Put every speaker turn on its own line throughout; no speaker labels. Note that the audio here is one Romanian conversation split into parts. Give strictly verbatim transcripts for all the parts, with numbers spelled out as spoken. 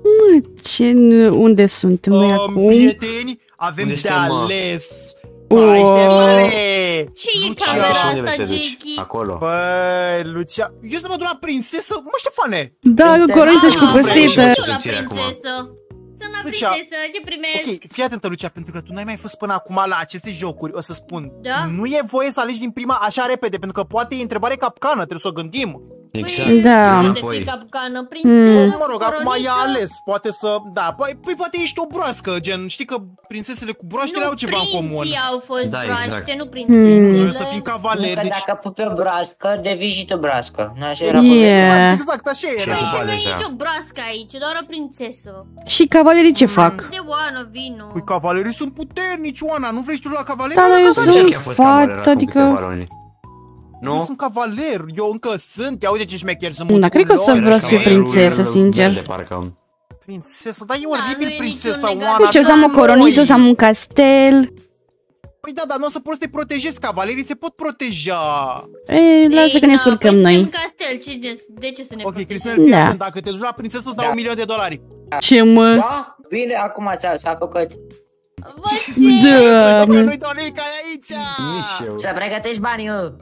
Mă, ce... Unde suntem noi
uh,
acum?
Prieteni, avem
Unde
de
suntem, mă?
ales.
Oh.
Pai, Ștefane!
Ce e
Lucia.
camera
Și unde vrei
asta,
să duci?
Jackie?
Acolo.
Păi, Lucia... Eu să mă duc la prințesă? Mă, Ștefane!
Da, Coronita și cu
Ah,
păstiță.
vreau la
Simțire acum.
prințesă. Sunt la
Lucia.
prințesă, ce primesc?
Ok, fii atentă, Lucia, pentru că tu n-ai mai fost până acum la aceste jocuri, o să spun.
Da?
Nu e voie să alegi din prima așa repede, pentru că poate e întrebare capcană, trebuie să o gândim.
Exact.
Păi,
Da.
poate fi capcană, prințesă,
Mă rog, acum
coroniță.
i-a ales, poate să... Da, păi, păi poate ești o broască, gen, știi că prințesele cu broaștele au ceva în comun.
Nu, prinții au fost
Da,
broaște,
exact.
nu
Noi
prințesele.
o să fim
Nu
cavaleri,
că
deci...
dacă pupi o broască, devii și tu broască. Nu așa era
Yeah.
povestea?
Exact, exact, așa
Ce
era.
cu
Nu e
aleja?
nicio broască aici, doar o prințesă.
Și cavalerii ce fac?
De oană, vino.
Păi cavalerii sunt puternici, Oana, nu vrei și tu la cavaleri?
Da, dar eu
Ce
sunt
a fost cameră
fată,
acum
adică...
câteva luni?
Nu
Nu?
sunt cavaler, eu încă sunt, ia uite ce șmecher sunt.
Da, cred că o să
musculoși.
vreau să fiu
Camerul
prințesă,
verde,
sincer.
parcă.
Prințesă, dar e
Da, nu
oribil
e
prințesa,
niciun
Oana.
negativ.
Ce o să am o
da,
coroniță, o
noi.
să am un castel.
Păi da, dar nu o să poți să te protejezi, cavalerii se pot proteja.
Ei, lasă că ne scurcăm noi.
În castel, ce de, de ce să ne
Ok,
protejăm?
Cristina, fii
Da.
atent, dacă te duci la prințesă îți dau
Da.
un milion de dolari.
Ce mă?
Da? Bine, acum s-a s-a făcut.
Vă ce?
Doamne.
Nu-i dau nimic aici!
Nici eu.
Să pregătești banii, eu.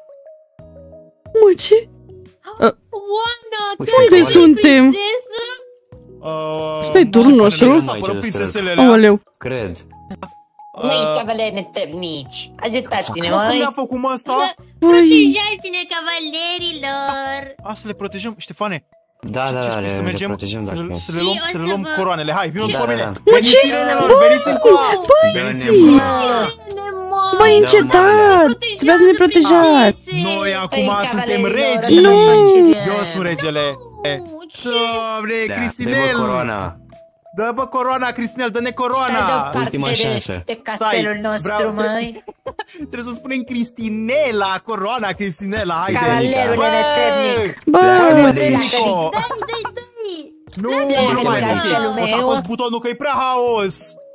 Mă, ce?
Oana,
Uite,
tu
Unde
ești
suntem?
prințesă?
Uh,
Stai, turnul nostru?
Să apărăm
Aici,
prințesele.
Aoleu.
Cred.
Măi, cavaleri netrebnici. Ajutați-ne,
Cum
măi.
ne-a făcut mă asta?
Păi,
Protejați-ne, cavalerilor!
A, să le protejăm. Ștefane,
Da,
ce
da,
spui,
da,
să
le, le
mergem,
protejăm
să,
dacă
le,
e.
să le luăm,
Și o
să le
să
luăm
vă-
coroanele. Hai, vină
Da,
după
da,
mine.
da.
Veniți, sirenelor, veniți în coa. Veniți în coa.
băi, încetat! Trebuia să ne protejați!
Noi acum
Păi,
suntem
cavalerilor,
regi.
Nu.
Eu sunt regele. Doamne,
Da,
Cristinel.
dă-mă coroana.
Dă bă coroana, Cristinel, dă-ne
Stai
coroana.
deoparte
Ultima
de,
șansă.
de castelul
Stai,
nostru,
vreau-
măi.
Trebuie să spunem Cristinela, coroana Cristinela, haide.
Cavalerul netrebnic.
Bă,
Pleacă de aici.
Nico. Nu, nu mai
Pleacă
merge.
castelul
O să
meu.
apăs butonul că e prea haos.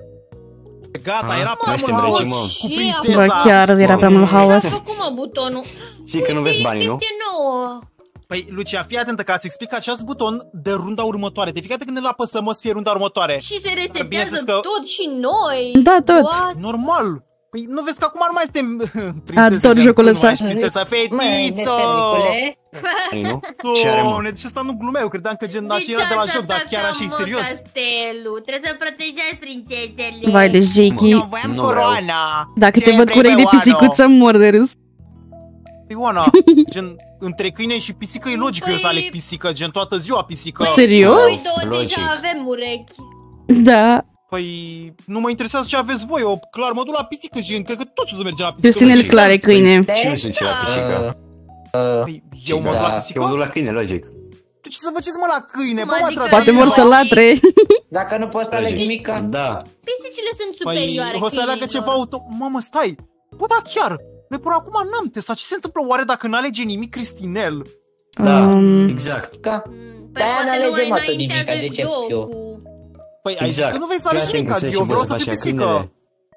Gata,
Ah,
era
nu
prea mult
suntem
haos
regi, mă.
cu
Ce?
prințesa.
bă, chiar era prea mult haos.
Ce-a făcut, mă, butonul?
Știi că nu vezi banii, nu?
Este nouă.
Păi, Lucia, fii atentă că ați explicat acest buton de runda următoare. De fiecare dată când îl apăsăm, o să fie runda următoare.
Și se
Bineînțeles
resetează
că-
tot și noi.
Da, tot.
What?
Normal. Păi nu vezi că acum nu mai suntem prințese.
Ador
gen,
jocul
tu nu
ăsta.
mai ești prințesa,
Măi,
fetiță.
netrebnicule.
Ei, nu? Ce are, mă?
Doamne, deci ăsta nu glumeau, credeam că gen
De
așa
ce
era de la
ați
joc, dar chiar
atacat,
așa e
mă,
serios.
castelul? Trebuie să protejați prințesele.
Vai de Jackie.
Eu voiam
Nu
coroana.
Dacă
Ce
te văd
vrei,
cu urechi de
băioano?
pisicuță, mor de râs.
Păi, Oana, gen, între câine și pisică e logic că eu să
Păi-
aleg pisică, gen toată ziua pisică.
Serios?
Noi două
Logic.
deja avem urechi.
Da.
Păi, nu mă interesează ce aveți voi, eu clar mă duc la pisică și cred că toți o să merge la pisică.
Cristinel
logic.
clare câine.
Și nu sunt ce la pisică.
Păi, eu mă duc la
Da.
Eu mă
pisică?
duc la câine, logic.
De ce să faceți mă la câine?
Mă,
Bă, mă
adică-
tratați
Poate vor
eu.
să latre.
Dacă nu poți să alegi
Logic.
nimica.
Da.
Pisicile sunt
Păi,
superioare
o să aleagă
câinilor.
ceva auto... Mamă, stai! Bă, da, chiar! Noi până acum n-am testat. Ce se întâmplă oare dacă n-alege nimic Cristinel?
Da,
Um,
exact.
Ca.
Mm,
De-aia
poate
n-alegem
nu ai
atât
înaintea
nimica,
de
de ce eu?
jocul.
Păi, ai zis
Exact.
că nu vrei să
Fii
alegi
atent
nimic,
când se
eu vreau
și
să
poți
fiu
să faci
pisică.
câinele.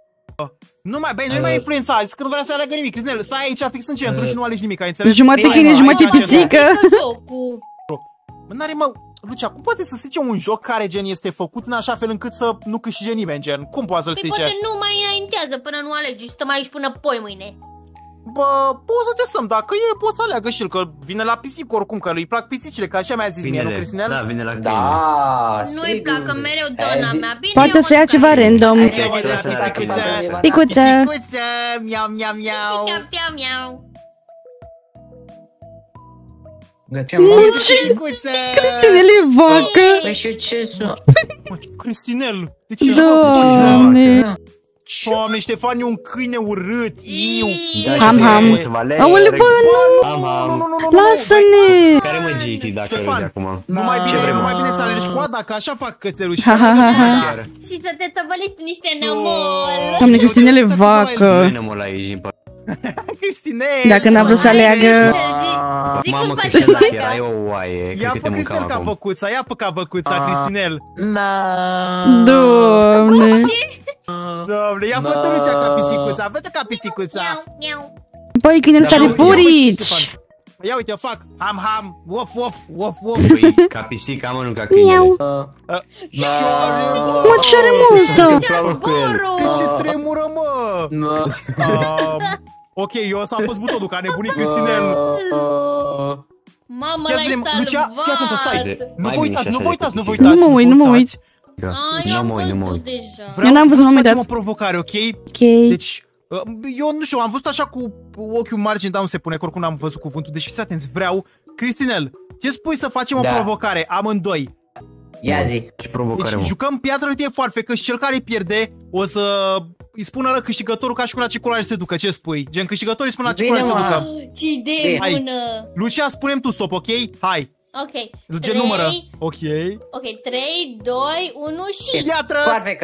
Nu mai, băi, nu mai influența, a zis că nu vrea să aleagă nimic. Cristinel, stai aici fix în centru și nu alegi nimic, ai înțeles?
jumate
Bine,
câine,
mă,
jumate
aici,
pisică.
Că jocul.
Bă, n-are, mă... Lucia, cum poate să strice un joc care, gen, este făcut în așa fel încât să nu câștige nimeni, gen? Cum poate să-l
Păi
strice?
poate nu mai înaintează până nu alegi și stăm aici până poi mâine.
Bă, poți să testăm, dacă e, poți să aleagă și el, că vine la pisică oricum, că lui plac pisicile, că așa mi-a zis mie, nu,
Câinele.
Cristinel?
Da, vine la câine.
Da,
Nu-i
sigur.
placă mereu dona
Ai-
mea. Bine,
Poate
eu
să ia
mă
ceva
duc.
random.
Eu văd la pisicuță.
Picuță.
Pisicuță, miau, miau, miau.
Miau, miau, miau.
Ce mă?
Pisicuță.
Cristinel e vacă.
Păi și eu ce sunt?
Mă, Cristinel, de ce?
Doamne.
Doamne, Ștefan e un câine urât, iu.
Da,
Ham,
și
ham.
mulți valeri.
Aole, bă,
Ham,
Nu,
ham.
nu, nu, nu, nu,
Lasă-ne.
Care mă Jiki dacă
Ștefan.
râde acum?
Nu mai
Ce
bine,
vrem,
nu
mă?
mai bine să alegi coada, că așa fac cățeluși.
Ha, ha, ha, ha.
Chiar.
Și să te tăvăliți cu niște nămol.
Doamne, Cristinel e
Nu
vacă.
vine mă la aici, din păcate.
Cristinel.
Dacă n-a vrut să aleagă.
Zic
Mamă,
cum faci
Cristinel, dacă
vaca.
erai o oaie,
Ia
cred că
fă
te
Cristinel
mâncam
ca
acum.
băcuța, ia fă ca băcuța,
Ah.
Cristinel.
Na.
Doamne.
Doamne, ia fă
Da.
tărucea ca pisicuța, fă ca pisicuța.
Miau, miau.
Băi, câinele
Da,
sare
ia fă, ia fă și
purici.
Ștefan. Ia uite, eu fac ham ham, wof wof, wof wof.
Păi, ca pisica, mă, nu ca câine.
Miau.
Șoare, mă.
Mă, ce are mă ăsta?
De ce tremură, mă? Um, ok, eu o să apăs butonul, ca nebunit Cristinel.
Mamă,
Ia
l-ai
vedem, Lucia,
salvat.
fii atentă, stai. Nu
Mai
vă
bine
uitați,
și
nu
așa
vă uitați, nu
decât
vă
pisica.
uitați.
Nu mă uit, nu mă uit.
Ai,
Nu
am
mă uit, nu mă
văzut
uit.
deja.
Vreau,
Eu n-am văzut,
vreau
m-am
să facem
uitat.
o provocare, ok?
Ok.
Deci, uh, eu nu știu, am văzut așa cu ochiul margine, dar nu se pune, că oricum n-am văzut cuvântul. Deci fiți atenți, vreau, Cristinel, ce spui să facem
Da.
o provocare, amândoi?
Ia zi.
Ce provocare,
Deci
mă?
jucăm piatră de foarfecă și cel care pierde o să îi spună la câștigătorul ca și cum la ce culoare să te ducă, ce spui? Gen, câștigătorul îi spune la ce
Bine,
culoare să
mă.
ducă.
Ce idee
Hai.
bună.
Lucia, spunem tu stop, ok? Hai,
Ok.
gen
Trei-
numără. Ok.
Ok, trei, doi, unu și...
Piatră!
Foarfecă.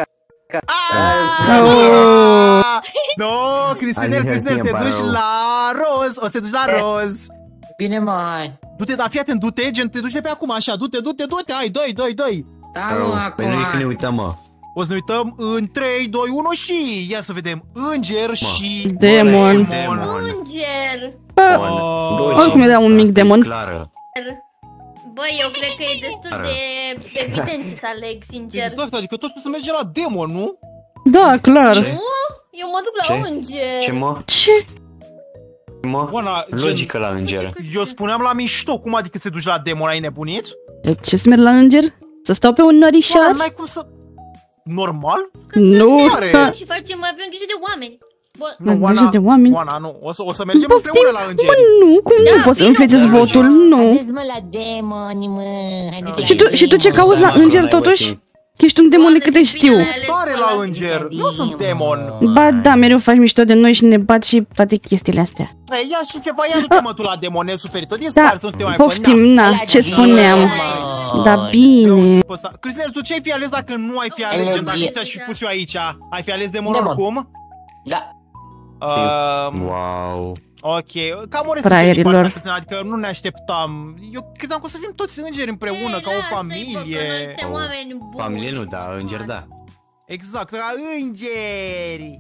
Oh.
No, Cristinel,
Hai,
Cristinel,
hai,
te
hai,
duci
hai,
la roz, o să te duci la roz.
Bine, mă, hai.
Du-te, dar fii atent, du-te, gen, te duci de pe acum, așa, du-te, du-te, du-te, hai, doi, doi, doi.
Da, mă, acum.
Păi noi când ne uităm, mă.
O să ne uităm în trei, doi, unu și... Ia să vedem, înger și...
Demon.
Demon.
Înger.
Bă,
Oh.
oricum îi dau un mic demon.
Clară.
Băi, eu cred că e destul de evident ce să aleg, sincer.
Exact, adică totul se merge la demon, nu?
Da, clar.
Ce?
Nu? Eu mă duc la
Ce?
înger.
Ce, mă?
Ce?
Mă?
Oana, gen,
Logică la înger.
eu spuneam la mișto, cum adică se duci la demon, ai nebunit?
De ce să merg la înger? Să stau pe un
Oana,
norișor?
n-ai cum să... Normal?
Nu.
Are.
Și facem, avem grijă de oameni. Bă,
Nu,
Am
Oana,
grijă de oameni.
Oana, nu, o să, o să mergem
Poftim?
împreună la îngeri.
Mă, nu, cum nu poți să influențezi votul? Nu.
Haideți, mă, la demoni, mă. Haideți la
Și tu, și tu ce cauți la înger totuși? Că ești un demon de câte știu.
Tare la înger, nu sunt demon.
Ba da, mereu faci mișto de noi și ne bat și toate chestiile astea.
Ei, ia și ceva, ia du-te mă tu la demon, nesuferit, tot din
Da,
spate să nu te mai
poftim,
pănea.
na, ce spuneam. Da, bine.
Cristinel, tu ce ai fi ales dacă nu ai fi ales, gen, dacă nu ți-aș fi pus eu aici? Ai fi ales demon
Demon.
oricum?
Da.
Um,
Wow.
ok, cam o
Fraierilor.
Cristinel, adică nu ne așteptam. Eu credeam că o să fim toți îngeri împreună, ca o familie.
Noi suntem
O
oameni buni.
Familie nu, da, înger da.
Exact, ca îngeri.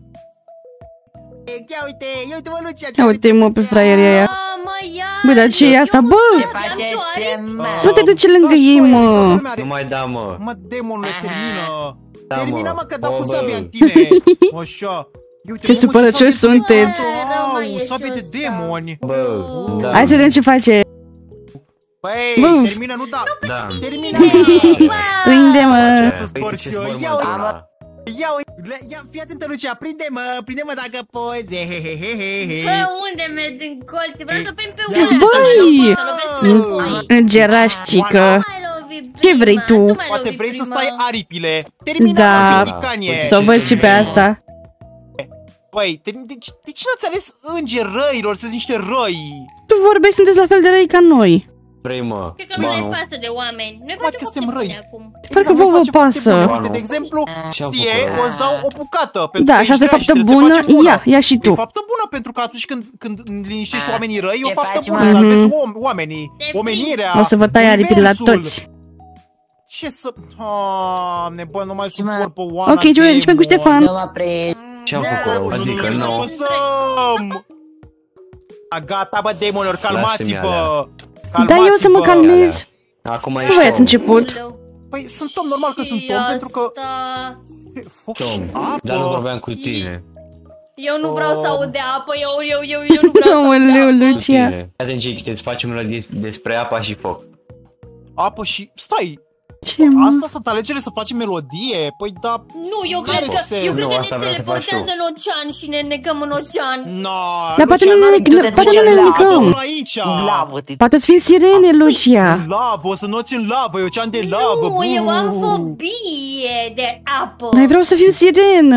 Ia uite, ia uite mă, Lucia.
Ia uite mă pe fraierii aia.
Mamă, ia.
Bă, dar ce e asta, bă?
Ce faceți, mă?
Nu te duci lângă ei, mă.
Nu mai da, mă.
Mă, demonule,
Aha.
termină.
Da,
Termină,
mă.
mă, că dau
O,
cu
bă.
sabia în tine. Așa. Ia uite,
Ce
mă,
supărăcioși
sabie de
sunteți.
demoni.
Mai
Wow,
e
sabie
și
de
ăsta.
demoni.
Bă, da.
Hai să vedem ce face.
Băi,
Buf.
termină, nu da.
Da.
Termină.
Prinde-mă.
Să
Păi,
spor
ce
și eu.
zbor,
Ia
mă,
uite,
da.
ia uite. Ia, fii atentă, Lucia. Prinde-mă, prinde-mă dacă poți. He, he, he, he, he,
Bă,
he.
unde mergi în colț? Vreau să prind pe
Ia,
una.
Băi!
Să lovesc pe voi.
Îngerașcică.
Mai lovi
Ce
prima,
vrei tu?
mai
Poate
lovi
vrei să
prima.
stai aripile. Termină,
Da.
mă, piticanie.
Să o văd și pe asta.
Băi, de, de, de ce n-ați ales îngeri răilor? Să-s niște răi.
Tu vorbești, sunteți la fel de răi ca noi.
Vrei, mă.
Cred că nu ne
Banu.
pasă de oameni. Noi
Poate
facem
că
fapte
suntem răi.
bune acum.
Parcă
Exact,
vouă
noi
vă
facem fapte
pasă.
bune.
Banu.
Uite, de exemplu,
Ce-am
ție
făcut rău?
o să dau o bucată. Pentru
Da,
că
și asta e
ești rea
faptă
și trebuie să
bună.
te faci bună.
Ia, ia și
E
tu.
faptă bună pentru că atunci când, când liniștești
Ah.
oamenii răi, e o
Ce
faptă
faci,
bună.
mă?
Salvezi
Mhm.
om, oamenii,
Te
omenirea,
O să vă tai aripile la
universul.
toți.
Ce să... Doamne, bă, nu mai
Ce, mă?
suport pe Oana.
Ok, ce începem cu
demon.
Ștefan.
Nu mă prind.
Ce-am
Da.
făcut rău?
Nu, nu,
Adică
nu, să
nu.
păsăm! A, gata, bă, demonilor, calmați-vă!
Da, eu să mă
Calmați-vă.
calmez.
Acum e
Nu voi ați
show.
început.
Păi sunt om, normal că sunt om, pentru că...
Asta...
Foc și
Tom,
apă!
dar nu vorbeam cu tine.
Eu nu vreau să aud de apă, eu, eu, eu, eu nu vreau să aud de
Aoleu,
apă.
Cu
Lucia.
tine. Atent ce îți facem melodii despre apa și foc.
Apă și... Stai!
Ce, mă?
Asta sunt alegerile să facem melodie? Păi da...
Nu, eu
N-are
cred că,
sens.
eu cred
Nu,
că
asta
ne
vreau să fac
teleportează
și eu.
în ocean și ne necăm în ocean.
No,
Dar poate
Lucia,
nu
n-are
ne-
cum te
poate
duce
nu ne
în
nicăm.
lavă, aici!
Lavă, te
Poate să fim sirene, Lucia.
În lavă, o să noți în lavă, e ocean de lavă!
Nu, eu am
bu.
fobie de apă.
Noi vreau să fiu sirenă.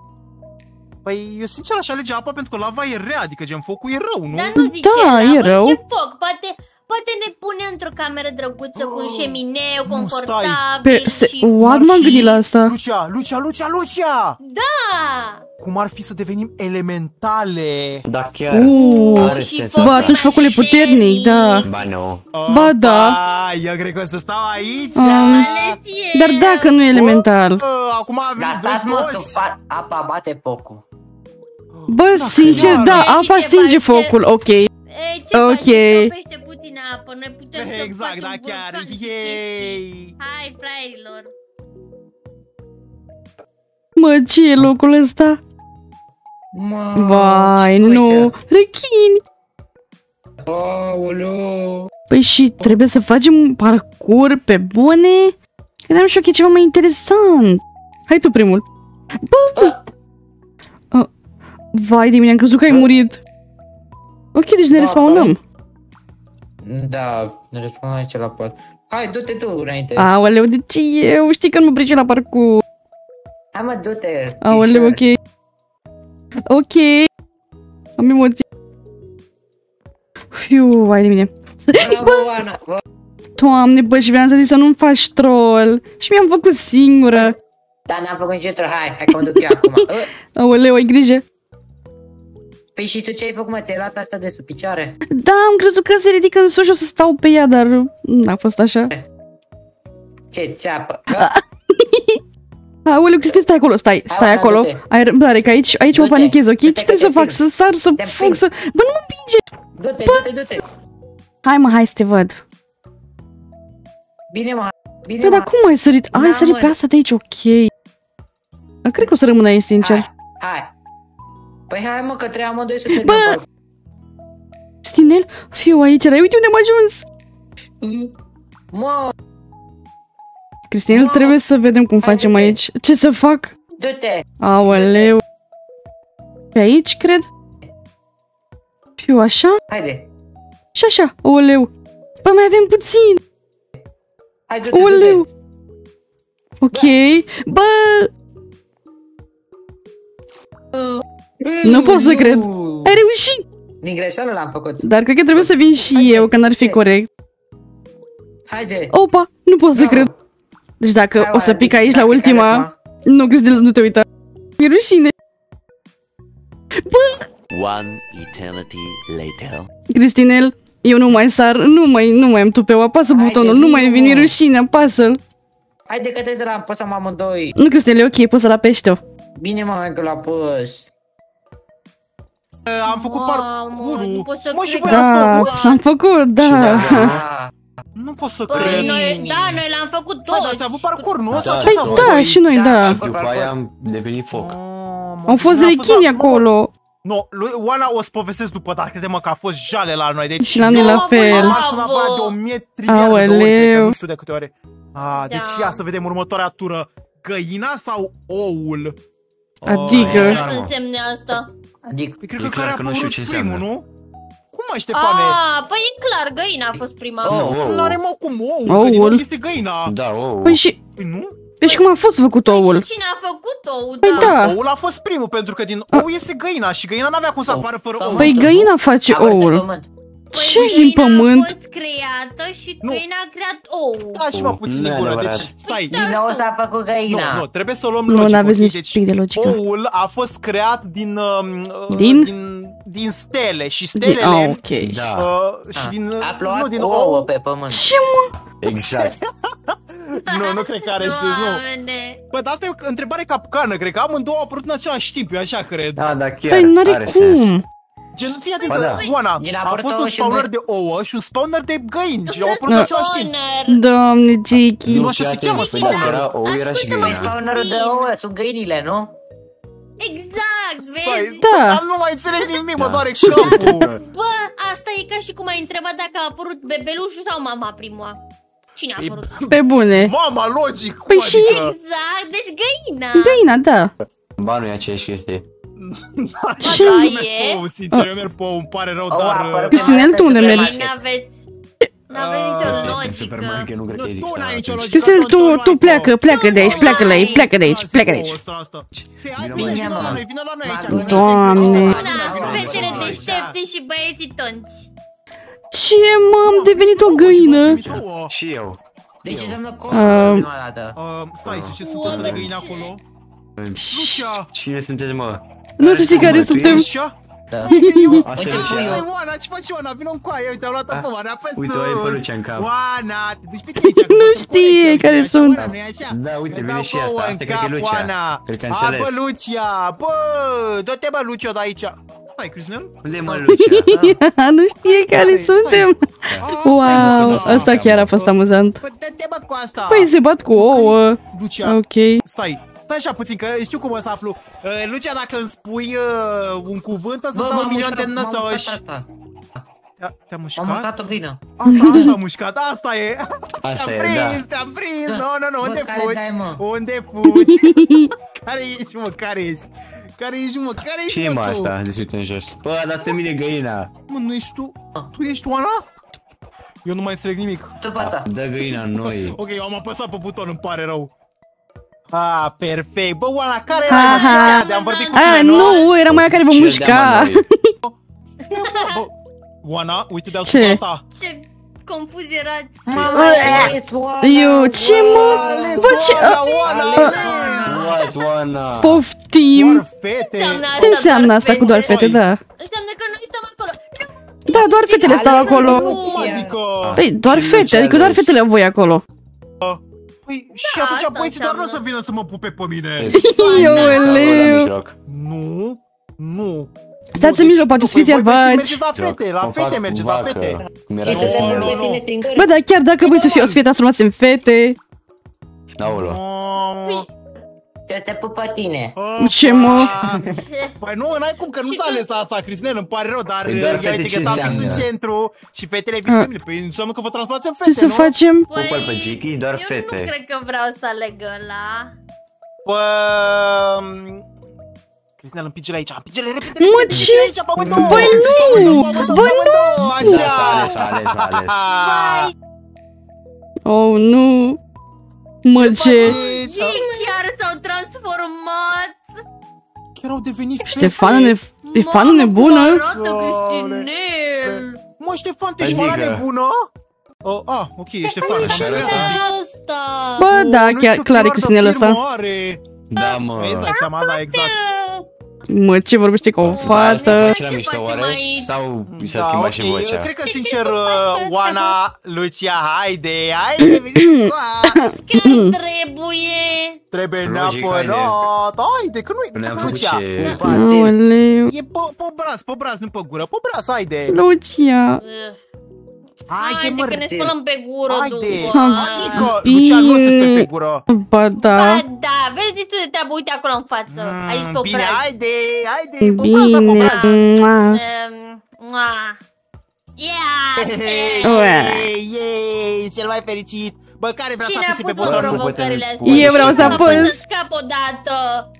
Păi eu sincer aș alege apa pentru că lava e rea, adică gen focul e rău, nu?
Dar nu zice
Da, e
lavă,
rău.
zice foc. Poate, poate ne pune într-o cameră drăguță cu un șemineu,
Nu,
confortabil
Pe, se,
și...
what
Ar
m-am
fi-
gândit la asta?
Lucia, Lucia, Lucia, Lucia!
Da!
Cum ar fi să devenim elementale?
Da, chiar.
Uuu.
Are
Și
sens.
foc
Bă, atunci focul e puternic, da.
Ba nu.
Ba da.
Opa, eu cred că o să stau aici.
Um,
Ales eu.
Dar dacă nu e elemental.
Bă, acum
Dar
aveți
stați, mă, că
toți.
fa- apa bate focul.
Bă, sincer, da,
Ei,
apa
ce
stinge
face?
focul, ok.
Ei,
Ok.
Topește puțin apă, noi putem să
Exact,
facem
da, chiar.
vulcan și
Yay!
chestii. Hai, fraierilor.
Mă, ce e locul ăsta?
Mă,
Vai,
ce
nu.
aici?
Rechini.
Aoleu.
Păi și trebuie să facem un parcurs pe bune? Credeam și eu că e ceva mai interesant. Hai tu primul. Bă! Uh, vai de mine, am crezut că ai murit. Ok, deci ne
Da,
respawnăm.
Da, ne răspund aici la pat. Hai, du-te tu înainte.
Aoleu, de ce eu? Știi că nu mă pricep la parcurs.
Hai mă, du-te.
Aoleu, ok.
Pișor.
Ok. Am emoții. Fiu, vai de mine.
Bravo, Ana. Bă,
Doamne, bă, și vreau să zic să nu-mi faci troll. Și mi-am făcut singură.
Da, n-am făcut nicio treabă. Hai, hai că mă duc eu acum. Uh,
Aoleu, ai grijă.
Păi și tu ce ai făcut, mă? Ți-ai luat asta de sub picioare?
Da, am crezut că se ridică în sus și o să stau pe ea, dar n-a fost așa.
Ce țeapă.
Aoleu, Cristi, stai acolo, stai, stai
Hai,
acolo.
du-te.
Ai răbdare, că aici, aici mă
Du-te.
panichez, ok? Ce
Du-te,
trebuie
că
să
te
fac?
prind.
Să sar, să
Te
fug,
prind.
să... Bă, nu mă împinge!
Du-te, du-te, du-te.
Hai mă, hai să te văd.
Bine, mă. Bine,
Bă, dar
mă.
cum ai sărit? A, ai
Da,
sărit
mă.
pe asta de aici, ok. Dar cred că o să rămân aici, sincer.
Hai, hai. Păi hai, mă, că trebuie amândoi să se
Bă! Stinel, fiu aici, dar uite unde am ajuns.
Mă,
Cristinel,
Mă.
trebuie să vedem cum
Hai,
facem
du-te.
aici. Ce să fac?
du-te.
Aoleu. Pe aici, cred? Fiu așa?
Haide.
Și așa, aoleu. Bă, mai avem puțin.
Hai, du-te,
Aoleu.
du-te.
Ok. Bă, Nu pot să cred. ai reușit.
Din greșeală l-am făcut.
Dar cred că trebuie să vin și
Haide,
eu, că n-ar fi
haide.
corect.
Haide.
Opa, nu pot să
Bravo.
cred. Deci dacă
Hai,
o să
oare,
pic
deci
aici la
dacă
ultima...
care
Nu, Cristel, să nu te uita. Mi-e rușine.
One eternity later.
Cristinel, eu nu mai sar, nu mai, nu mai am tupeu, apasă
Haide,
butonul, nu mai
vino,
vin, mi-e
mă.
rușine, apasă-l.
Haide că trebuie să l-am pus amândoi.
Nu, Cristel, e ok, poți să-l apeși-o.
Bine, mă, hai că l-a pus.
Am făcut
Mamă, nu
parcurul.
pot să
Mă, și
cred.
voi
Da,
ați făcut?
l-am făcut, da.
Ah,
Nu pot să
Păi,
cred.
noi, da, noi l-am făcut
Hai, dar
toți.
ați avut parcur, nu?
Da,
Sau ce
Păi
s-a
da,
făcut?
și noi,
Da,
da.
și-
După aia am devenit foc.
Mamă,
Au fost
n-a
rechini
da,
acolo.
Nu, lui Oana o să povestesc după, dar crede-mă că a fost jale la noi. Deci
Și la noi
eu
la
am
fel.
mars în afară de o mie triliarde de ori,
Aoleu.
cred că nu știu de câte ori. A, deci
Da.
ia să vedem următoarea tură. Găina sau oul?
Adică?
Ah,
Ce să însemne asta?
adică,
Păi cred
E
că
clar
care a
că nu știu
apărut
ce
primul,
înseamnă.
nu? Cum mai, Ștefane?
Ah, păi e clar, găina a fost prima.
Nu, ou.
Nu are mă cum oul,
Oul.
că din nou este găina.
Da, ou.
Păi și,
Păi nu?
păi și cum a fost făcut oul?
Și cine a făcut-o?
Păi
Da.
da.
Oul a fost primul, pentru că din ou este găina și găina n-avea cum să apară fără ou.
Păi găina face
apără de
oul.
pământ.
Păi
Ce
găina
din pământ?
a fost creată și
Nu.
găina a creat ou.
Da, și mă puțin
Nu e
în gură,
adevărat.
deci stai.
Da.
Din nou s-a făcut
Nu,
găina.
nu, trebuie să o luăm
Nu,
logic.
n-aveți
ok?
nici
Deci,
pic de logică.
oul a fost creat din, um,
Din?
din, din stele și
Din-
stelele
ah, ok.
Da,
uh, și
Ah,
din,
A
nu,
plouat
din
ouă
ou.
pe pământ.
Ce mă?
exact.
Nu, nu cred că are sens, nu.
Doamne.
Bă, dar asta e o întrebare capcană, cred că amândouă au apărut în același timp, eu așa cred.
Da, da, chiar
Păi n-are
are sens.
cum.
Gen, fii atent,
Ba da.
Oana,
Din
a
apărut
fost
ouă
un
și
spawner
găini.
de ouă și un spawner de găini și au apărut
Da.
în același timp.
Spawner.
Doamne, Jakey.
Nu,
Nu,
așa
fii
se
atent,
cheamă
păi dacă
spawner.
era ou, era și
Ascultă-mă,
găina.
Spawnerul de ouă sunt găinile, nu?
Exact,
Stai,
vezi?
Da.
dar nu mai înțeleg nimic, mă
Da.
doare capul.
Bă, asta e ca și cum ai întrebat dacă a apărut bebelușul sau mama prima. Cine a
E-
apărut?
Pe bune.
Mama, logic, cum
Păi și-
adică?
Exact, deci găina.
Găina, da.
Ba, nu e aceeași chestie.
Ce?
Așa,
e?
merg pe ou, sincer, eu merg pe ou, îmi pare rău,
Ouă
dar...
apără
uh,
pe
Cristinel, tu unde
supermarket.
mergi?
N-aveți... N-aveți nicio
Ah,
În
logică.
supermarket nu cred că
Nu,
există.
tu n-ai nicio
atunci.
logică.
Cristel, tu,
Tonton,
tu
hai,
pleacă,
bă.
pleacă de aici, pleacă de aici, pleacă de aici,
Lasă
pleacă de
ouă
aici.
ăsta, asta. Fii, hai,
Bine,
vină la
mă.
noi, vină la noi aici.
Doamne.
Doamne.
Da, fetele
Așa.
deștepte și băieții tonți.
Ce, mă, am devenit o găină.
Ouă.
Și eu.
Deci înseamnă că
Uh,
prima dată.
Uh, Stai, zice, sunt păsă de găină acolo. Lucia!
Cine sunteți, mă?
Nu știu care
Mă,
suntem.
Lucia?
Da.
Asta
Uite,
e
tu,
Lucia.
Asta e Oana, ce faci Oana? Vino în coaie, uite, am luat apă, Oana, pe sus.
Uite, o ai pelucea în cap.
Oana, te duci pe aici.
Nu știe care sunt.
Oana, nu-i așa?
Da, uite,
Îți
vine
dau
și asta.
ouă în
Asta cred că e
cap,
Lucia.
Oana.
Cred că a
A,
înțeles.
bă, Lucia, bă, dă-te, bă, Lucia, de aici. stai, Cristinel?
Unde e mă, Lucia?
Nu știe care
Stai,
suntem. Wow, asta chiar a fost amuzant.
Bă, dă-te bă cu asta!
Păi se bat cu ouă.
Lucia,
Ok.
stai, stai așa puțin, că știu cum o să aflu. Uh, Lucia, dacă îmi spui uh, un cuvânt, o să-ți dau un milion de năsoși. Te-a
Am
mușcat?
mâncat o găină.
Asta, asta a mușcat, asta e!
Asta
Te-am
e, da.
prins, te-am prins!
Da.
Nu, nu, nu,
Bă,
unde
care
fugi?
dai, mă?
Unde fugi? Care ești, mă, care ești? Care ești, mă, care ești,
Ce e mă
mă, tu?
asta? De uite în jos. Bă, a dat pe mine găina.
Mă, nu ești tu? Tu ești Oana? Eu nu mai înțeleg nimic.
Tu pe asta.
Dă găina în noi.
Ok, eu am apăsat pe buton, îmi pare rău. Ah, perfect. Bă, Oana, care
Aha.
era de am vorbit cu
A,
tine, nu?
nu, era mai care vă
Ce
mușca.
dea, mă, noi?
Bă, Oana, uite de-a
Ce?
ta.
Ce confuz erați.
Mama,
Eu, ce mă? Bă, ce?
Oana,
What, Oana?
Poftim.
doar fete.
Ce înseamnă asta cu doar fete, da?
Înseamnă că noi stăm acolo.
Da, doar fetele stau acolo.
Cum adică?
Păi, doar
Ce
fete, adică doar
ales?
fetele au voie acolo.
Păi, și
Da,
atunci
asta
băieții doar nu o
înseamnă.
să vină să mă pupe pe mine.
Ioleu.
Nu, nu.
Stați în mijloc, poate să fiți
Voi băieții
albaci.
mergeți la fete, la fete mergeți la fete.
Cum era
Nu,
pe
nu,
semnul.
nu.
Bă, dar chiar dacă voi să fie o să fie transformați în fete.
Aolo.
Mamă.
Eu te pup pe tine.
Ce, mă?
Păi nu, n-ai cum, că nu
Și
s-a
tu-
ales asta, Cristinel, îmi pare rău, dar
Păi doar
ia
fete
uite
ce
că stau fix în
înseamnă?
centru și fetele vin pe mine. Păi înseamnă că vă transformați în fete,
Ce să
nu?
facem?
Pupă-l pe Jiki, doar
eu
fete.
nu cred că vreau să aleg ăla.
Bă... Cristinel, împinge-le aici, împinge-le repede,
Mă,
repede,
ce?
împinge-le aici, pământul!
Băi, nu!
Pământul,
Băi,
pământul,
Da,
Așa!
s-a ales, s-a ales, s-a ales.
Vai,
Oh, nu. Mă, ce?
ei chiar s-au transformat.
Chiar au devenit fete.
Ștefană, ne... Ștefană
Mamă,
nebună?
cum arată
Doamne.
Cristinel.
Mă, Ștefan, tu ești fara
Adică.
nebună? Oh, ah, ok, e Ștefan.
Așa
am
arată.
înțeles.
Ăsta.
Bă, da,
Nu
chiar
știu,
clar e
chiar de
Cristinel ăsta.
firmă are.
Da, mă.
Vezi, dai seama, da, exact.
Mă, ce vorbește ca o fată?
Asta face
Ce
la mișto,
facem
oare?
aici?
Sau s-a
Da,
schimbat
ok,
și vocea?
cred că sincer, uh, Oana, Lucia, haide, haide, veniți cu a.
Chiar trebuie.
Trebuie
Logic,
neapărat, haide, că nu-i
Ne-am făcut
Lucia.
ce...
Aoleu.
E pe, pe braț, pe braț, nu pe gură, pe braț, haide.
Lucia.
Haide,
Haide
mă,
că ne spălăm pe gură
haide.
după.
Adică, Lucia, nu sunteți pe gură.
Ba da.
Ba da, vezi tu de treabă, uite acolo în față. Aici pe
Mm, Bine,
obraj.
haide, haide, pe braț, da, pe
Bine.
braț.
Mua.
Ehm, mua. Yeah!
Ue.
Yay, yay, cel mai fericit. Bă, care vrea să
Cine a
apese pe
pus
buton?
provocările
Cu
astea?
Eu vreau să
Mă pun
apăs.
să scap odată.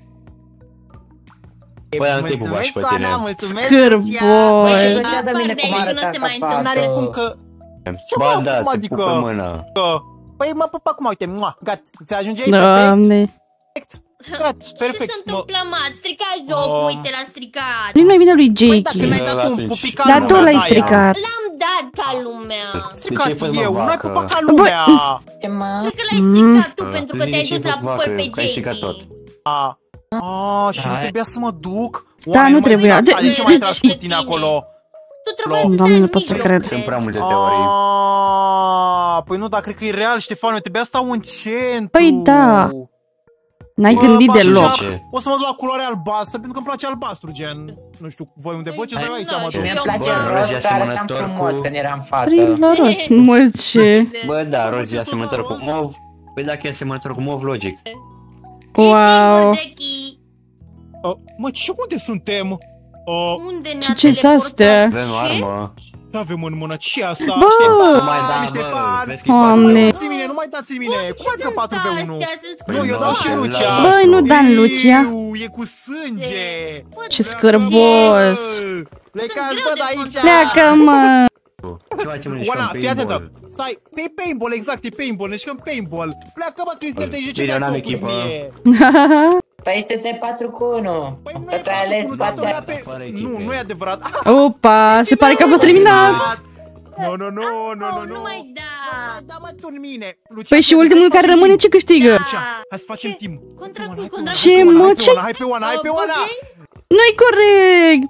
Păi, am te pupa și pe tine.
Ana, mulțumesc,
Scârbos.
Lucia.
Băi,
Băi,
Lucia, dă mine
apar de
cum
aici,
arată
că nu se mai
asta,
întâmplă.
N-are cum că... Ce
Ba
mă,
da,
cum
te
adică?
pup pe mână.
că... Păi mă pup acum, uite, mua, gata, ți ajunge aici, perfect,
Doamne.
gata,
Ce se
perfect. Mă-
întâmplă, mă? Ați stricat jocul,
Oh.
uite, l-a stricat.
Nu mai vine lui
Păi dacă
Jakey.
n-ai dat un
Atunci.
pupic ca
Dar
lumea,
tu l-ai
da,
stricat.
L-am dat ca lumea.
ea. Stricat
De ce ai fost, mă,
eu, n-ai
vacă?
pupat ca lumea.
Ce mă?
Cred că l-ai stricat tu
Mm.
pentru că
Zici
te-ai
ce-ai
dus la
fost, vacă,
păl pe
că ai stricat tot.
Jakey.
A, a, și nu
Hai.
trebuia să mă duc?
Da,
Oare
nu
mai
trebuia.
stricat?
De-
De ce mai
deci-
tras cu tine acolo?
Tu trebuie să
Doamne,
stai
nu
în
pot să
mijloc,
cred.
Sunt prea multe teorii.
Ah, păi nu, dar cred că e real, Ștefan, eu trebuia să stau în centru.
Păi da. N-ai
Bă,
gândit
bă, așa,
deloc.
Ce?
O să mă duc la culoarea albastră, pentru că îmi place albastru, gen, nu știu, voi unde vă, ce să
Păi,
eu aici
nu,
mă
și
duc.
Mie îmi
Eu
place
bă,
roz,
roz e
că arătam
asemănător
frumos
cu-
când eram fată.
Priloros, mă, ce?
Bă, da, roz e asemănător cu mov. Păi dacă e asemănător cu mov, logic.
Wow.
Jackie.
Uh, mă, ce, unde suntem? Uh,
Unde ne-a
Ce- ce-s
teleportat?
astea?
Avem
Ce?
armă.
ce avem în mână? Ce asta?
Bă!
Ștefan,
Nu mai da, bă,
Ștefan!
vezi că e
Doamne.
Nu
patru.
dați mine, nu mai dați mine! Cum
Ce
adică
sunt
patru pe unu?
astea? Sunt
Nu, eu
Păi
dau
nu,
și
la-
Lucia!
Băi, nu da în Lucia.
Iu, e cu sânge!
Ce scârbos.
Plecați,
greu
bă,
de
de aici!
controlat.
Pleacă, mă.
Ce facem noi?
Oana,
Jucăm
fii atentă!
paintball.
Stai, pe paintball, exact, e paintball, ne jucăm paintball! Pleacă, bă, Cristel, de ce
Bine,
te-ai
n-am
făcut
echipă.
mie?
Păi este patru cu unu.
Păi nu
Că
e
tu ai ales
patru cu unu, toată lumea
partea.
pe...
Fără
Nu,
echipe.
nu e adevărat!
Opa, se pare că a fost eliminat.
Nu, nu, nu, nu,
Oh,
nu,
nu
nu!
mai da.
Da, mă, tu în mine! Lucia,
Păi și
hai
ultimul
să
care
facem
rămâne
timp.
ce câștigă?
Lucia, hai să facem timp!
Contra
Hai
cu,
pe
contra
Oana,
Ce,
hai pe Oana,
mă,
hai pe
ce?
Oana, Hai pe Oana, hai pe Oana!
Nu-i corect.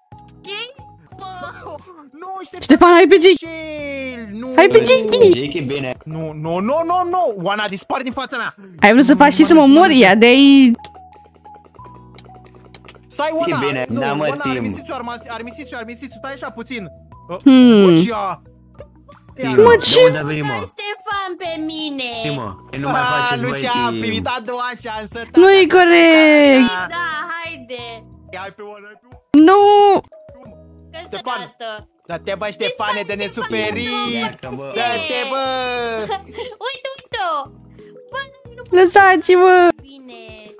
Bă, Nu, Ștefan!
Ștefan, hai pe Jakey.
Shell, nu.
Hai pe Jakey.
Jake e bine.
Nu, nu, nu, nu, nu! Oana, dispari din fața mea!
Ai vrut să faci și să mă omori? Ia de aici.
Stai, Oana!
bine,
nu,
n-am
Oana,
timp.
armisițiu, armas- armisițiu, armisițiu, stai așa puțin.
Hmm.
Lucia!
Mă, ce?
De unde a venit, mă?
Ștefan pe mine.
Știi, mă? E nu mai
Ah,
faceți voi
Lucia, a
timp.
primit a doua șansă.
Nu-i corect!
Da, haide.
Hai pe Oana, hai pe Oana.
Nu!
Că
Ștefan.
dată.
Da-te, bă, Ștefane, de nesuperit!
Iacă, bă.
Da-te, bă!
Uite, uite-o. Bă, nu
Lăsați-mă!
bine.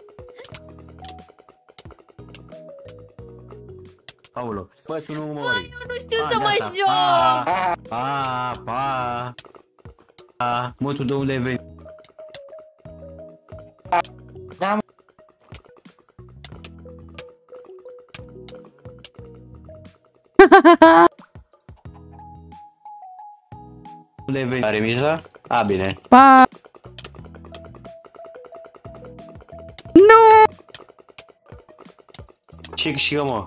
Aolo. Bă, tu nu mă ori.
Eu nu știu
Ah,
să mă
gata.
joc.
Pa, pa. Pa. Mă, tu de unde ai venit?
Da, mă.
Unde ai venit? La remiza? A, bine.
Pa! Nu!
Ce câștigă, mă?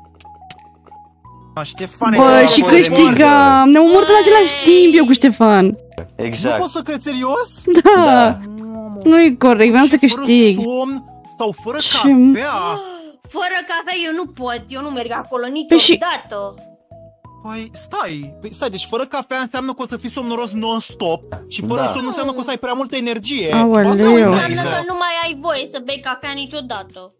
Ah, Ștefane,
Bă,
ce-
și
bă,
câștigam! Ne-am omorât în același timp eu cu Ștefan.
Nu
Exact.
poți să crezi serios?
Da! Nu-i corect, vreau să
Și
câștig.
Fără somn sau fără
Ce-
cafea?
Fără cafea eu nu pot. Eu nu merg acolo
Păi și-
niciodată.
Păi stai, păi stai, deci fără cafea înseamnă că o să fii somnoros non-stop și fără
Da.
somn înseamnă că o să ai prea multă energie.
Aoleu.
Ba da, uite,
Înseamnă
exact.
că nu mai ai voie să bei cafea niciodată.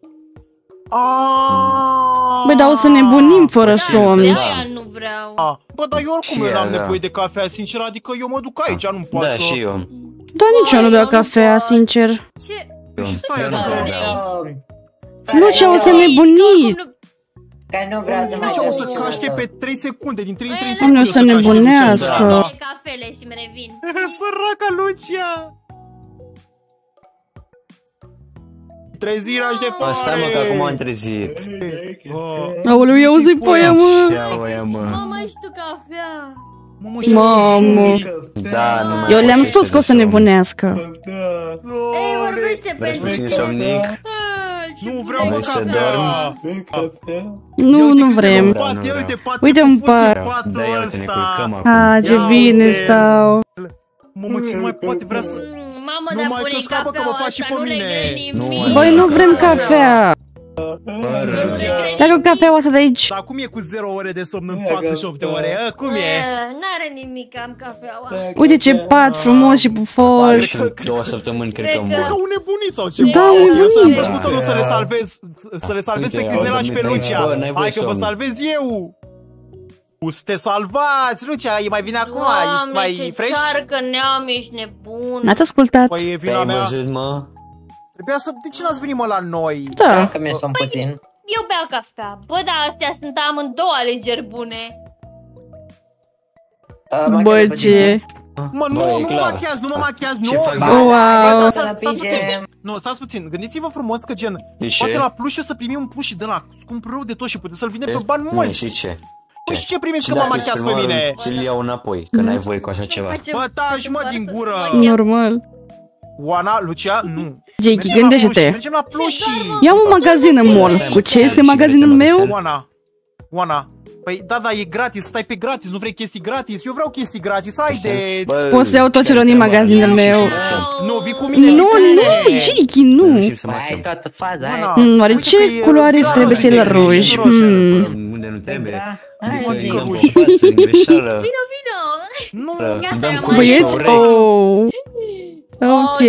Aaaa.
Băi, dar o să nebunim fără
Da,
somn.
de aia nu vreau.
Ah, bă, dar eu oricum
Și
eu n-am
ea, da.
nevoie de cafea, sincer, adică eu mă duc aici, nu-mi poate
Da,
să...
și eu.
Da, nici eu nu beau cafea, sincer.
Ce?
Și stai,
Eu nu
adică...
beau.
Nu, ce o să nebunit.
Că nu vreau să mai
Deci o să
beau
caște
niciodată.
pe trei secunde, din trei în trei
Băi,
secunde
nu,
o
să
caște
nebunească.
Lucia,
De cafele și mi revin.
da. Săraca Lucia! Trezirea și de
Bă, stai, mă, că acum am trezit.
Aoleu, ia auzi pe aia, mă.
Ce oia, mă?
Mamă, și tu cafea.
Mamă.
Da, nu mai
Eu le-am
pot
spus
să
că o să
de
nebunească.
Ei, vorbește
Vreți
pentru
puțin somnic?
Nu vreau, mă,
Vrei să
cafea!
Nu, nu vrem.
Pat,
Nu
ia
vreau.
uite, pat,
Uite
ce
un
pufos e
pat.
patul
Da, ia uite, ne
ăsta.
culcăm acum.
Ah, ce
Ia
bine
uite.
stau.
Mamă, ce nu mai poate, vrea să...
Mm, Mamă,
Nu
dar
mai
pune
că scapă că
cafeaua
mă faci și
asta,
pe
nu
mine.
regret
Nu
nimic.
mai-
Băi, nu vrem cafea.
Bă,
Nu
rău.
regret
Dacă cafeaua asta de aici.
Dar cum e cu zero ore de somn în patruzeci și opt de ore? A, cum e?
Eh, N-are nimic, am cafeaua.
Uite ce pat frumos și pufos.
Sunt două săptămâni, cred că
Cred
îmi
că-
Ca
mor.
un nebunit sau ceva.
Da,
Eu să
nu.
vă spun că nu să le salvez, să le salvez pe
Uite,
Crisela
au
și pe
dormit aici.
Lucia.
Bă, n-ai voie
Hai că vă
somn.
salvez eu. O să te salvați, Lucia, e mai bine acum, ești
Doamne,
mai
ce
fresh?
cearcă neam, ești nebun.
N-ați ascultat?
Păi e vina
Te-ai
mea.
văzut, mă?
Trebuia să... De ce n-ați venit, mă, la noi?
Da.
Că mi-e somn puțin.
Eu beau cafea. Bă, dar astea sunt amândouă alegeri bune.
Uh, mă
Bă,
cred
ce?
Mă, nu,
Bă, e
nu mă
clar.
machiaz, nu mă machiaz,
Ce
nu.
fac?
nu.
Wow.
Bă,
Să
stați, stați puțin.
împingem.
Nu, stați puțin. Gândiți-vă frumos că gen,
De ce?
poate la plus și o să primim un plus și de la scump rău de tot și puteți să-l vinde
E?
pe bani
Nu,
mulți.
și ce?
Păi și ce primiți
Și
că mă
dacă
machiaz
ești
pe
primarul,
mine?
ți-l iau înapoi, că n-ai voie cu așa ceva.
Facem-
Bă, taci, mă, din gură.
Normal.
Oana, Lucia, nu.
Jakey,
Mergem la
gândește-te.
Plushi, Mergem la plushi.
Ia un magazin în mall. Cu ce este magazinul meu?
Oana, Oana. Păi da, da, e gratis, stai pe gratis, nu vrei chestii gratis? Eu vreau chestii gratis, haideți!
Bă,
Pot să iau tot ce rău din magazinul meu.
Nu, vii cu mine, vii
Nu,
cu mine!
nu, Jakey, nu.
Mai ai toată faza,
Oana,
hai.
Hmm, oare
uite
ce
că e
culoare
roz,
trebuie să-i la
de
roș?
roz.
Hmm.
Unde nu trebuie?
Da, hai,
Adică
zi.
îi dăm cu față, în greșeală.
Vino, vino.
Nu,
Îi dăm cu
Băieți?
urechi.
Oh. Ok.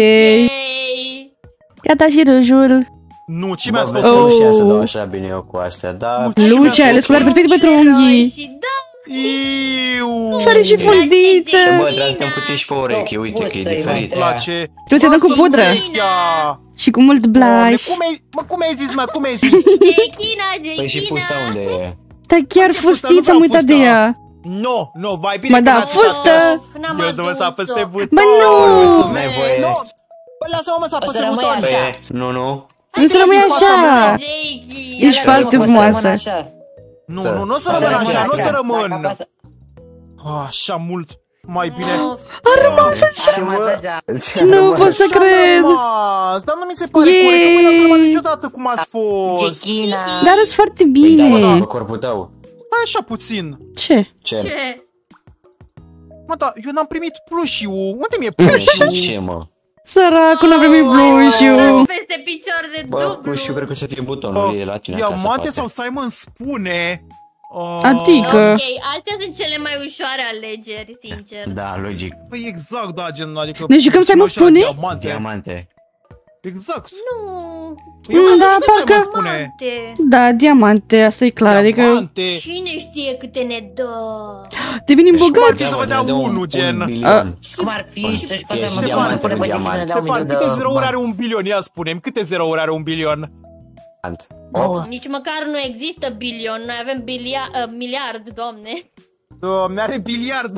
Gata și rujul.
nu, ce
Bă,
mi-ați
vreți
făcut?
să nu știa să
Oh.
dau așa bine eu cu astea, dar...
Lucia, ai ales culoare perfecte pentru unghii.
Și da,
Iu!
Și are și fundiță.
Bă, trebuie să dăm puțin și pe urechi, uite că e diferit.
La ce?
Trebuie să dăm cu pudră.
Ia!
Și cu mult
Doamne,
blush.
cum ai, mă, cum ai zis, mă, cum ai zis?
Jechina,
Păi și
Jechina.
fusta unde e?
Dar chiar
Ce fustă?
fustița,
Nu
am
vreau
uitat de
fusta.
ea.
Nu, nu, mai bine
Mă,
că
da,
n-ați
fustă.
dat-
N-am
Eu să mă sapă
adus-o.
pe buton.
Bă, nu!
N-ai voie.
Nu! Bă, lasă-mă mă sapă
O să
pe
rămâi
buton.
așa.
Păi, nu, nu.
Nu să rămâi așa.
Jakey.
Ești foarte frumoasă.
Nu, nu, nu o să rămân așa, nu o să rămân.
Dacă apasă-
Ah, așa mult. Mai bine.
A rămas
A
așa.
rămas așa.
Nu pot să
Așa
cred.
rămas. Dar nu mi se pare
Yay.
corect, că mâine n-ați rămas niciodată cum ați fost.
Jechina.
Dar arăți foarte
Păi da, mă,
bine.
pe corpul tău.
Hai așa puțin.
Ce?
Ce?
Ce?
Mă, da, eu n-am primit plușiul. Unde mi-e
Și
plușiul?
ce, mă?
Săracul, n-a primit blușiu.
Peste picior de
Bă,
dublu.
și eu cred că să fie butonul, e la tine acasă,
Diamante
poate.
sau Simon spune... Uh,
Adică...
Ok, astea sunt cele mai ușoare alegeri, sincer.
Da, logic.
Păi exact, da, gen, adică...
Ne jucăm Simon
așa,
spune?
Diamante.
Diamante.
Exact.
Nu.
Eu
Mm,
am
da,
zis că
parcă-
Simon spune.
Diamante.
Da, diamante, asta e clar, adică
Diamante.
Cine știe câte ne dă?
devenim
Și
bogați.
Martin să vă dea
ne dă un-
unul, gen.
un milion.
Cum ar fi să-și poată
Ești
să
diamant,
mă pune pe
diamant.
cine ne dea un
Ștefan,
milion
câte
de
zerouri
bani.
are un bilion? Ia spune-mi, câte zerouri are un bilion?
Oh,
Nici măcar nu există bilion, noi avem bilia, uh, miliard, doamne.
Doamne, are biliard.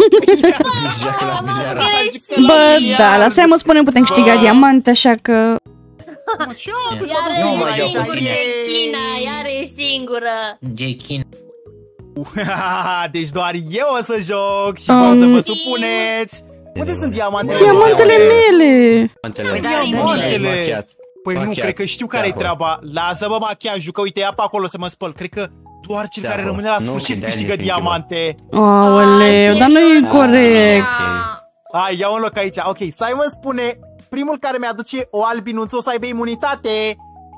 Bă, da, la Simon spune putem câștiga diamante, așa că...
Mă, ce atât?
Iar
Nu mai
e
dau
singur
cu
de
tine.
China, iar e singură.
Jackin.
Deci doar eu o să joc și
Um,
voi o să vă supuneți. Unde sunt diamantele?
Diamantele mele!
Diamantele.
Diamantele. Păi nu,
Machiat.
cred că știu care e
De acolo.
treaba. Lasă-mă machiajul, că uite, ia pe acolo să mă spăl. Cred că doar cel
De
care
acolo.
rămâne la
Nu,
sfârșit
și de-aia
câștigă
ne frică,
diamante.
Aoleu, dar nu e corect.
Hai, ia un loc aici. Ok, Simon spune, primul care mi-aduce o albinuță o să aibă imunitate.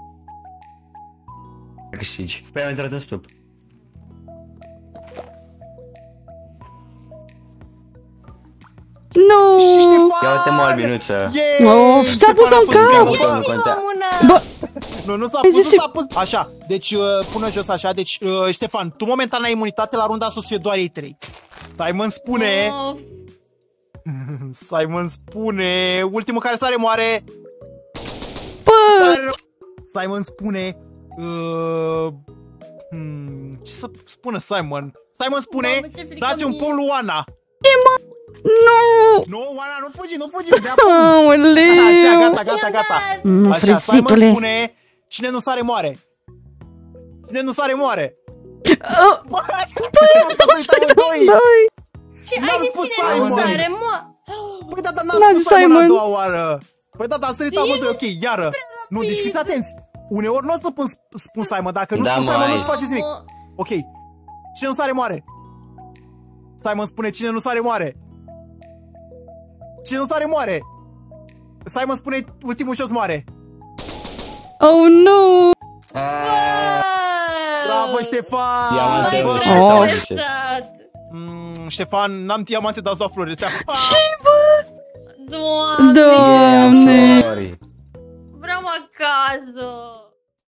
Câștigi. Păi am intrat în stup.
Nu!
Și Ștefan!
Ia uite mă, albinuță.
Yeah!
Of, ți-a
Ștefan
pus
a
în
pus
cap!
pe
Butonul
buton.
contează.
Una.
Bă,
Nu, nu s-a
Ai
pus, nu
zis-
s-a pus. Așa, deci uh, pune jos așa. Deci, uh, Ștefan, tu momentan ai imunitate, la runda asta o să fie doar ei trei. Simon spune...
Oh,
Simon spune... Ultimul care sare moare...
bă,
Simon spune... Uh, hmm, ce să spună Simon? Simon spune...
Mamă, ce frică
Dați un
mie.
pumn lui Oana.
nu!
Nu, Oana, nu fugi, nu fugi, dea pumn. Așa,
Aoleu!
gata, gata, gata.
Mm,
Așa, Simon
frezitule!
spune... Cine nu sare moare. Cine nu sare moare.
Oh, doi!
ce
N-am
ai de
spus
cine nu
Simon.
sare, mă?
Păi da, dar n-am
N-am
spus
zis
Simon a
Simon.
doua oară. Păi da, dar a sărit amândoi, ok, iară. Nu, deci fiți atenți. Uneori nu o să spun, spun Simon, dacă nu
Da,
spun Simon
mai.
nu se faceți nimic. Ok, cine nu sare moare. Simon spune cine nu sare moare. Cine nu sare moare. Simon spune ultimul jos moare.
Oh, nu!
Bravo, Ștefan!
Diamante,
Bă,
bă,
ce
s-au
Oh.
duce.
Mm, Ștefan, n-am diamante, dar îți dau flori. Ce?
Ce, bă?
Doamne,
Doamne!
Sorry.
vreau acasă.